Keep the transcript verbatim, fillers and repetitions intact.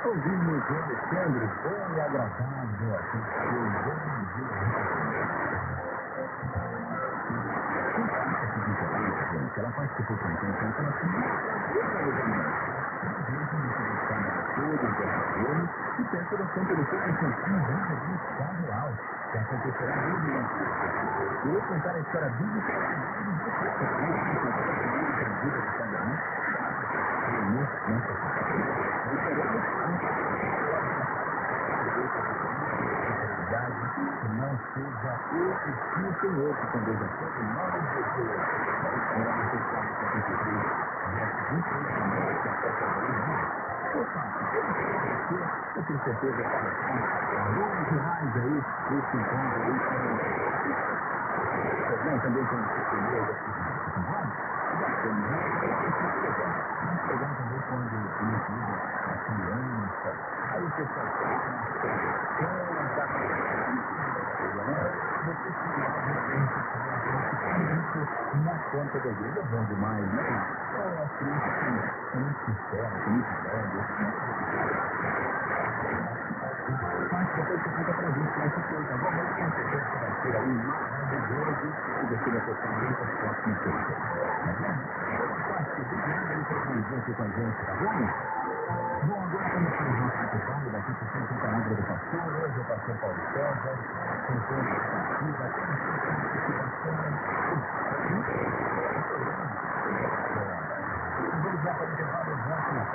Ouvimos o Alexandre, bom e agradável aqui. Ela participou com o tempo, então ela e peça da Santa Lucena Infantil de Estado Real, que acontecerá no domingo. Eu vou contar a história bíblica que não seja esse que o Senhor que conduz a todos nós de Deus. Ela não tem como se acontecer. Verso vinte e oito, que a porta da luz. Opa, eu tenho certeza que milhões de reais aí, esse encontro aí com o também tem certeza aqui. Pegando também quando o filho, a criança, aí o pessoal na conta da igreja é bom demais, né? É, as crianças são muito sinceras, são muito velhas. Mas depois você conta pra gente como é que foi, tá bom? Mas tem certeza que vai ser aí maravilhoso e você vai postar muitas fotos no Facebook, tá bom? Obrigado aí pela convivência com a gente, tá bom? Bom, agora estamos com o nosso trabalho daqui por cento com a Libra do Pastor, hoje é o Pastor Paulo César, com toda a partida, com vamos lá para o intervalo exato na